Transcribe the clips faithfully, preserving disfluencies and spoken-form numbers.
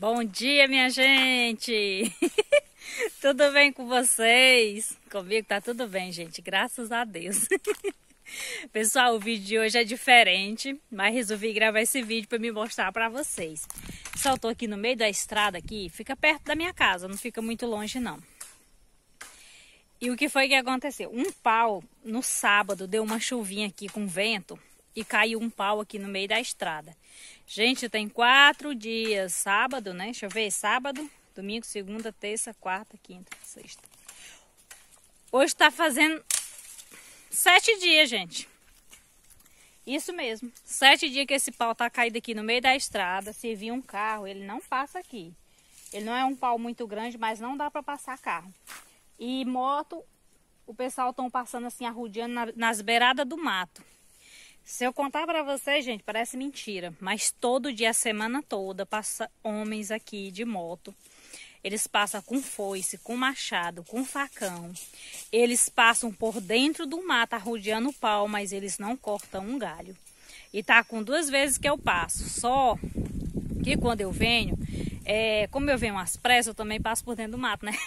Bom dia, minha gente! Tudo bem com vocês? Comigo tá tudo bem, gente, graças a Deus. Pessoal, o vídeo de hoje é diferente, mas resolvi gravar esse vídeo para me mostrar para vocês. Só tô aqui no meio da estrada aqui, fica perto da minha casa, não fica muito longe não. E o que foi que aconteceu? Um pau no sábado deu uma chuvinha aqui com vento e caiu um pau aqui no meio da estrada. Gente, tem quatro dias, sábado, né? Deixa eu ver, sábado, domingo, segunda, terça, quarta, quinta, sexta. Hoje tá fazendo sete dias, gente. Isso mesmo, sete dias que esse pau tá caído aqui no meio da estrada. Se vir um carro, ele não passa aqui. Ele não é um pau muito grande, mas não dá para passar carro. E moto, o pessoal estão passando assim, arrodeando na, nas beiradas do mato. Se eu contar para vocês, gente, parece mentira, mas todo dia, a semana toda, passa homens aqui de moto. Eles passam com foice, com machado, com facão. Eles passam por dentro do mato, arrodeando o pau, mas eles não cortam um galho. E tá com duas vezes que eu passo. Só que quando eu venho, é, como eu venho às pressas, eu também passo por dentro do mato, né?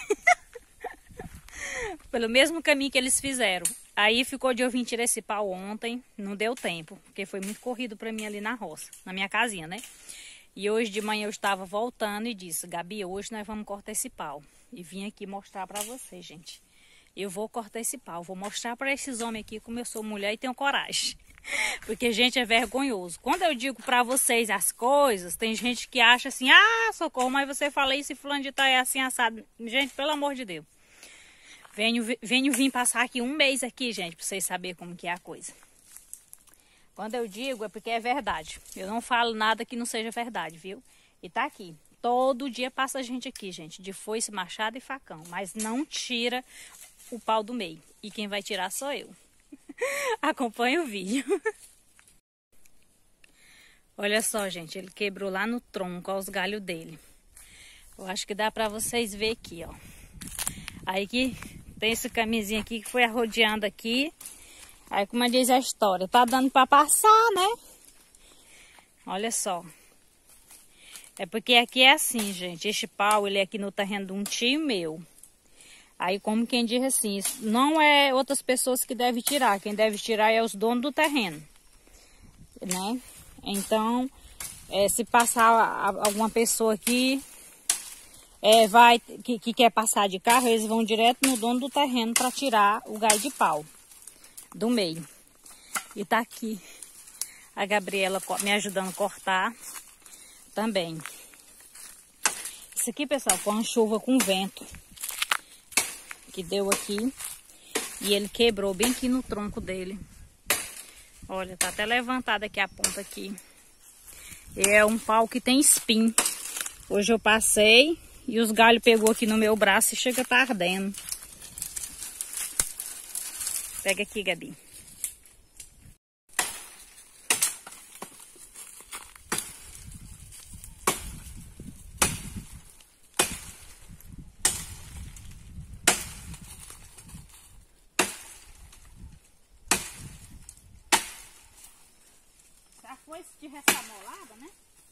Pelo mesmo caminho que eles fizeram. Aí ficou de eu vir tirar esse pau ontem, não deu tempo, porque foi muito corrido para mim ali na roça, na minha casinha, né? E hoje de manhã eu estava voltando e disse, Gabi, hoje nós vamos cortar esse pau. E vim aqui mostrar para vocês, gente. Eu vou cortar esse pau, vou mostrar para esses homens aqui como eu sou mulher e tenho coragem. Porque, gente, é vergonhoso. Quando eu digo para vocês as coisas, tem gente que acha assim, ah, socorro, mas você fala isso e fulano de tal é assim assado. Gente, pelo amor de Deus. Venho, venho vir passar aqui um mês aqui, gente, para vocês saberem como que é a coisa. Quando eu digo é porque é verdade. Eu não falo nada que não seja verdade, viu? E tá aqui. Todo dia passa gente aqui, gente, de foice, machado e facão. Mas não tira o pau do meio. E quem vai tirar sou eu. Acompanha o vídeo. Olha só, gente, ele quebrou lá no tronco, ó, os galhos dele. Eu acho que dá pra vocês verem aqui, ó. Aí que tem esse caminhozinho aqui que foi arrodeando aqui. Aí, como diz a história, tá dando pra passar, né? Olha só. É porque aqui é assim, gente. Este pau, ele é aqui no terreno de um tio meu. Aí, como quem diz assim, não é outras pessoas que devem tirar. Quem deve tirar é os donos do terreno, né? Então, é, se passar alguma pessoa aqui, é, vai, que, que quer passar de carro, eles vão direto no dono do terreno para tirar o galho de pau do meio. E tá aqui a Gabriela me ajudando a cortar também. Isso aqui, pessoal, foi uma chuva com vento que deu aqui e ele quebrou bem aqui no tronco dele. Olha, tá até levantado aqui a ponta aqui. É um pau que tem espinho. Hoje eu passei e os galhos pegou aqui no meu braço e chega a tá ardendo. Pega aqui, Gabi. Essa foice de ressamolada, né?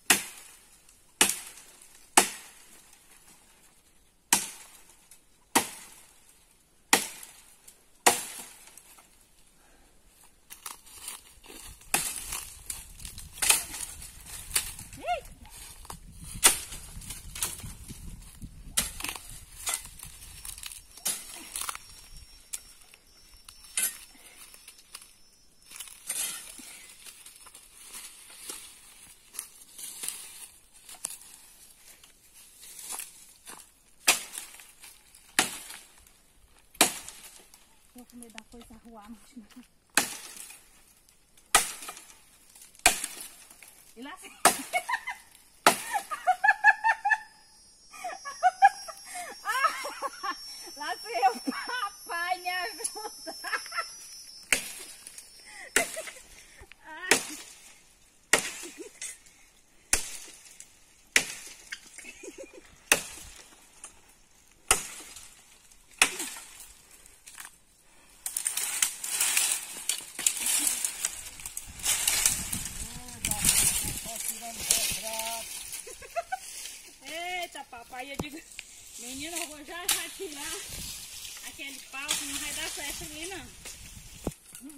Vou comer da coisa arruar. E lá assim. Lá fui eu, papai, me ajuda. Thank you. Aí eu digo, menina, eu vou já já tirar aquele pau que não vai dar certo ali não. Hum.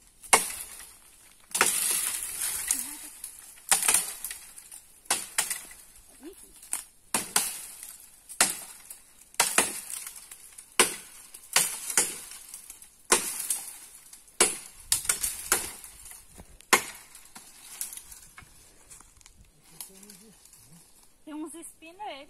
Tem uns espinhos nele.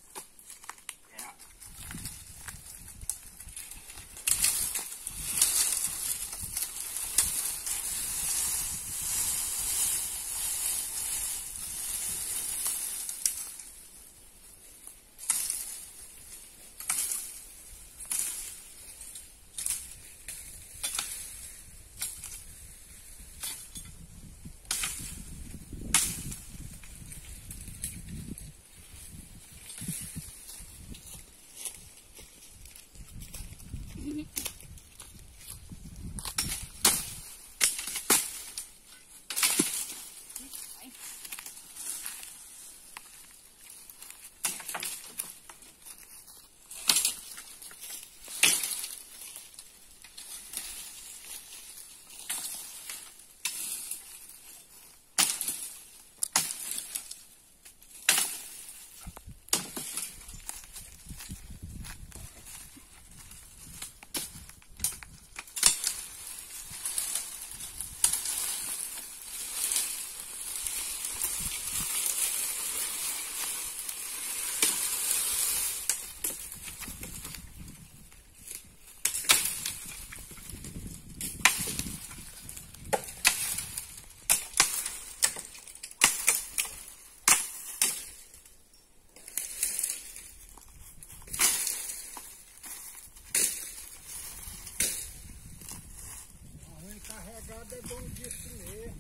Carregada é bom disso mesmo.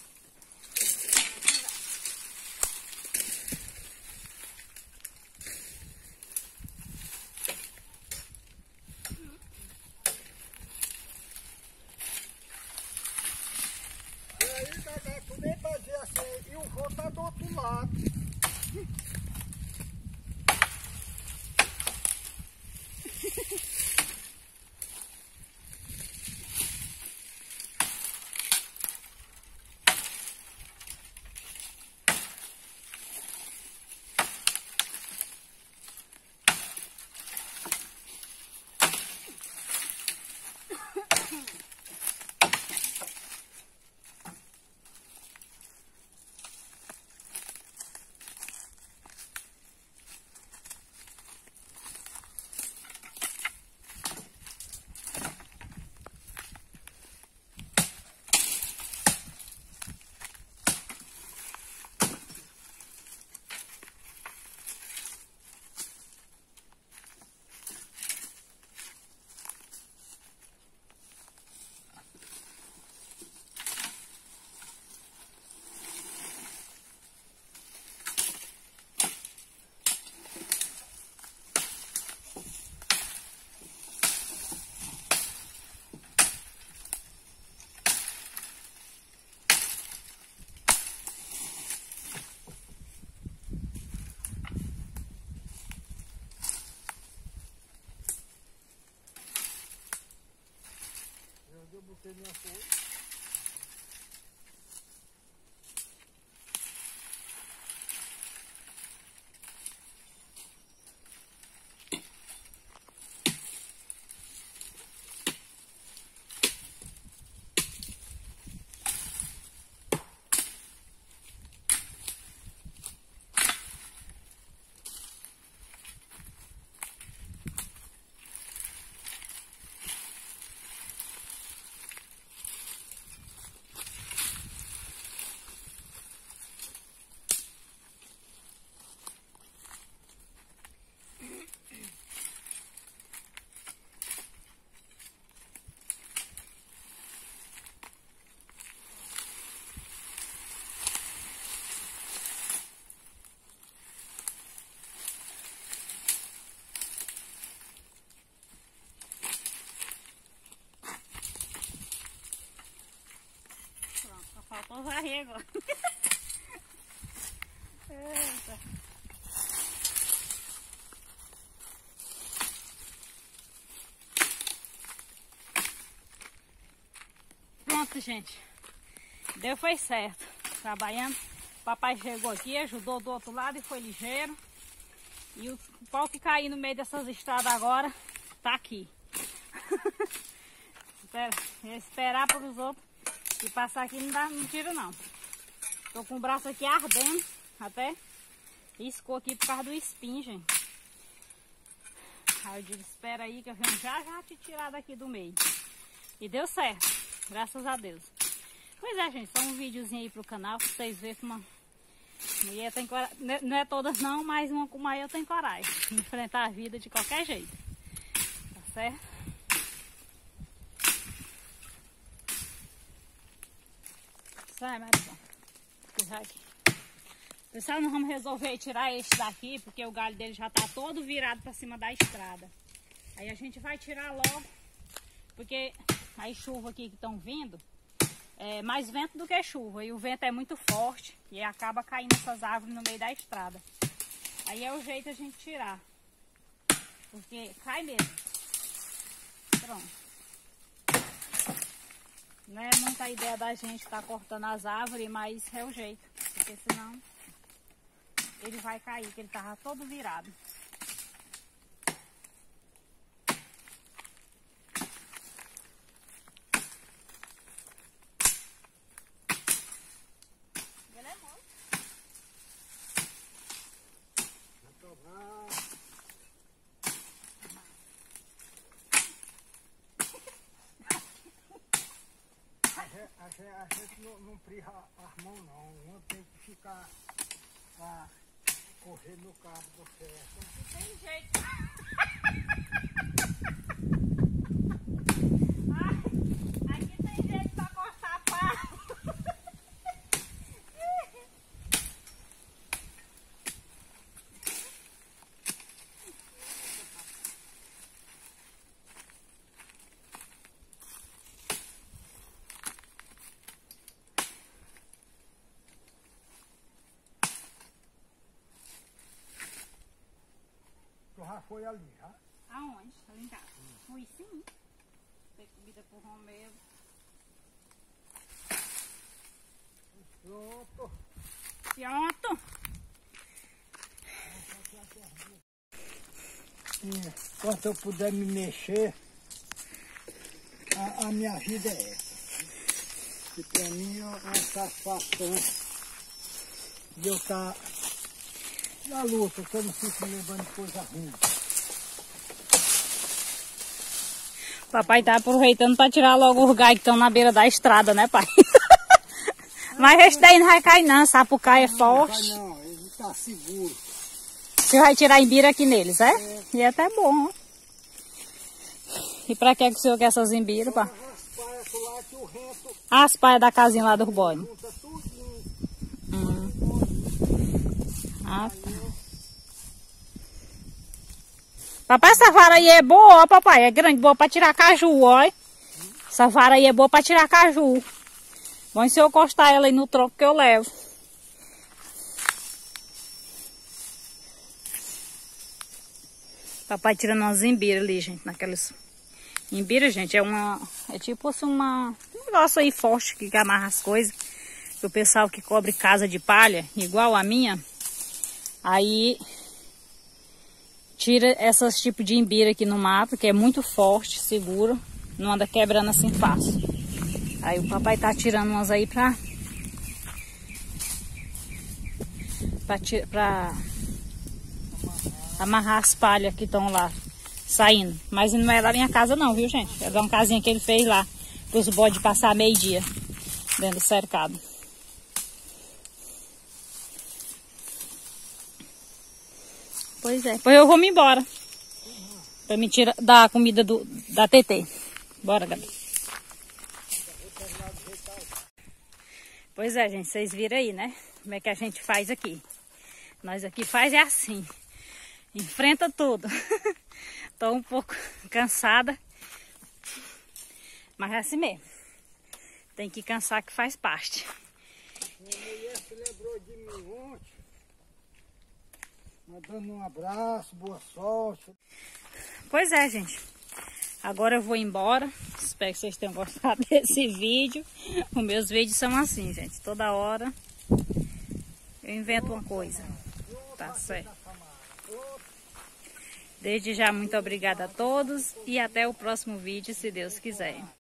E aí, Dedé, tu nem fazer assim, e o vô tá do outro lado. Eu botei minha folha. Faltou varrer agora. Eita. certo, gente. Deu, foi certo. Trabalhando. Papai chegou aqui, ajudou do outro lado e foi ligeiro. E o pau que caiu no meio dessas estradas agora tá aqui. Esperar para os outros e passar aqui não dá, não tiro não. Tô com o braço aqui ardendo, até riscou aqui por causa do espinho, gente. Aí eu digo, espera aí que eu venho já já te tirar daqui do meio. E deu certo, graças a Deus. Pois é, gente, só um videozinho aí pro canal, pra vocês verem que uma mulher tem coragem. Não é todas não, mas uma como eu tenho coragem de enfrentar a vida de qualquer jeito. Tá certo? Sai, Marizão. Vou aqui. Pessoal, nós vamos resolver tirar este daqui, porque o galho dele já tá todo virado pra cima da estrada. Aí a gente vai tirar logo, porque as chuvas aqui que estão vindo, é mais vento do que chuva. E o vento é muito forte e acaba caindo essas árvores no meio da estrada. Aí é o jeito a gente tirar, porque cai mesmo. Pronto. Não é muita ideia da gente estar cortando as árvores, mas é o jeito, porque senão ele vai cair, que ele tava todo virado. Ele é bom. A gente, a gente não, não prija as mãos não, um tem que ficar pra correr no carro do certo. Não tem jeito. Ai, aqui tem jeito pra cortar pau. Já foi ali, já? Aonde? Ali em casa. Hum. Fui sim. Tem comida pro Romeu. Pronto. Pronto. Enquanto eu puder me mexer, a, a minha vida é essa. E pra mim é uma satisfação de eu estar na luta, que eu não fico me levando de coisa ruim. Papai tá aproveitando para tirar logo os galhos que estão na beira da estrada, né, pai? Mas esse daí não vai cair não, sapucaia é forte. Não, não, ele tá seguro. Você vai tirar imbira aqui neles, é? É. E é até bom. E pra que, que o senhor quer essas imbiras, pá? As paias da casinha lá do Urbano. Hum. Ah, tá. Papai, essa vara aí é boa, ó, papai. É grande, boa pra tirar caju, ó. Essa vara aí é boa pra tirar caju. Bom se eu encostar ela aí no tronco que eu levo. Papai tirando umas imbiras ali, gente. Naquelas imbiras, gente, é uma... É tipo assim uma... Um negócio aí forte que amarra as coisas. O pessoal que cobre casa de palha, igual a minha, aí... Tira essas tipos de imbira aqui no mato, que é muito forte, seguro. Não anda quebrando assim fácil. Aí o papai tá tirando umas aí pra... Pra, pra amarrar as palhas que estão lá saindo. Mas não é da minha casa não, viu, gente? É de uma casinha que ele fez lá. Para os bodes passar meio dia dentro do cercado. Pois é, pois eu vou me embora. Uhum. Pra me tirar da comida do, da T T. Bora, Gabi. Pois é, gente, vocês viram aí, né? Como é que a gente faz aqui. Nós aqui faz é assim. Enfrenta tudo. Tô um pouco cansada. Mas é assim mesmo. Tem que cansar que faz parte. Minha mulher se lembrou de mim ontem. Mandando um abraço, boa sorte. Pois é, gente. Agora eu vou embora. espero que vocês tenham gostado desse vídeo. Os meus vídeos são assim, gente. Toda hora eu invento uma coisa. Tá certo? Desde já, muito obrigada a todos. E até o próximo vídeo, se Deus quiser.